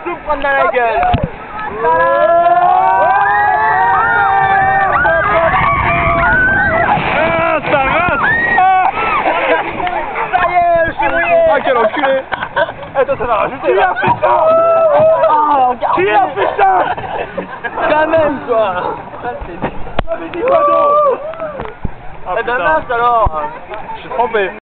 tout prendre dans la gueule. Ah, ça rate! Ça y est, je suis mouillé. Ah, quel enculé! Attends, ça va rajouter. Qui a fait ça? Qui a fait ça? Quand même, quoi. J'avais dit quoi d'autre? Ah, Eh ben putain. mince alors. Je suis trempé.